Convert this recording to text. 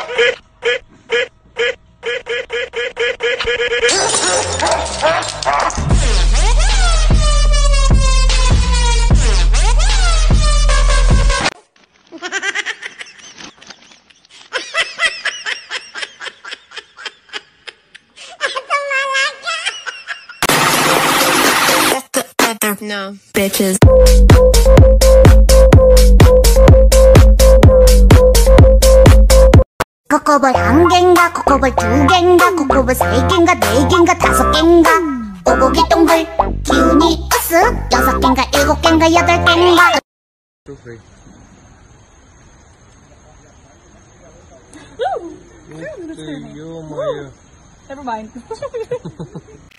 No, bitches. 코코볼 한 갠가, 코코볼 두 갠가, 코코볼 세 갠가, 네 갠가, 다섯 갠가. 오고기 동글, 기운이 으쓱. 여섯 갠가, 일곱 갠가, 여덟 갠가. Never mind.